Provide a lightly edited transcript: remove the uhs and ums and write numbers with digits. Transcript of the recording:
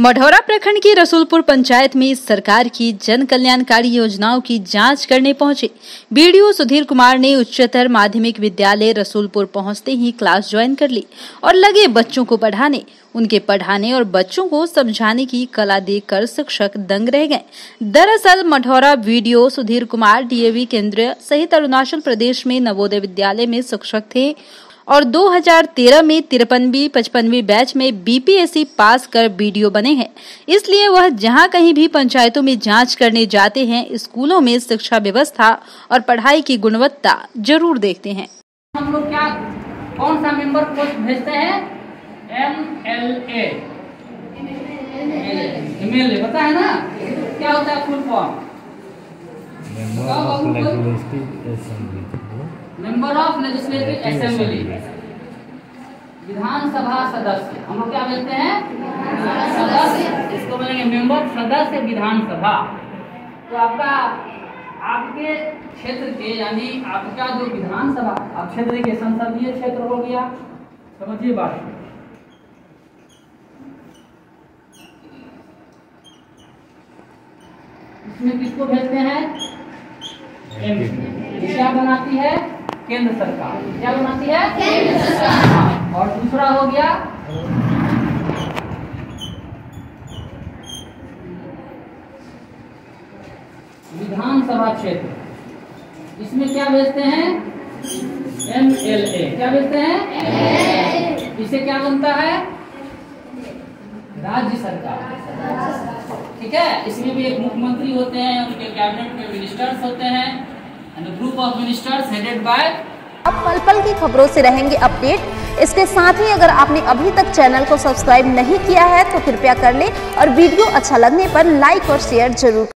मढ़ौरा प्रखंड की रसूलपुर पंचायत में सरकार की जन कल्याणकारी योजनाओं की जांच करने पहुंचे बीडीओ सुधीर कुमार ने उच्चतर माध्यमिक विद्यालय रसूलपुर पहुंचते ही क्लास ज्वाइन कर ली और लगे बच्चों को पढ़ाने। उनके पढ़ाने और बच्चों को समझाने की कला देखकर शिक्षक दंग रह गए। दरअसल मढ़ौरा बीडीओ सुधीर कुमार डीएवी केंद्र सहित अरुणाचल प्रदेश में नवोदय विद्यालय में शिक्षक थे और 2013 में 53वीं-55वीं बैच में बीपीएससी पास कर बीडीओ बने हैं। इसलिए वह जहां कहीं भी पंचायतों में जांच करने जाते हैं, स्कूलों में शिक्षा व्यवस्था और पढ़ाई की गुणवत्ता जरूर देखते हैं। हम लोग क्या कौन सा मेंबर पोस्ट भेजते हैं? MLA MLA पता है ना क्या होता है full form? Member of legislative assembly, विधानसभा सदस्य। हम लोग क्या बोलते हैं? सदस्य। इसको बोलेंगे मेंबर, सदस्य विधानसभा। तो आपके क्षेत्र के यानी आपका जो विधानसभा आप क्षेत्र के संसदीय क्षेत्र हो गया, समझिए बात। इसमें किसको भेजते हैं? क्या बनाती है? केंद्र सरकार। क्या बनाती है? केंद्र सरकार। और दूसरा हो गया विधानसभा क्षेत्र। इसमें क्या भेजते हैं? MLA। क्या भेजते हैं? इसे क्या बनता है? राज्य सरकार। ठीक है। इसमें भी एक मुख्यमंत्री होते हैं, उनके कैबिनेट में मिनिस्टर्स होते हैं and group of ministers headed by. अब पल पल की खबरों से रहेंगे अपडेट। इसके साथ ही अगर आपने अभी तक चैनल को सब्सक्राइब नहीं किया है तो कृपया कर लें और वीडियो अच्छा लगने पर लाइक और शेयर जरूर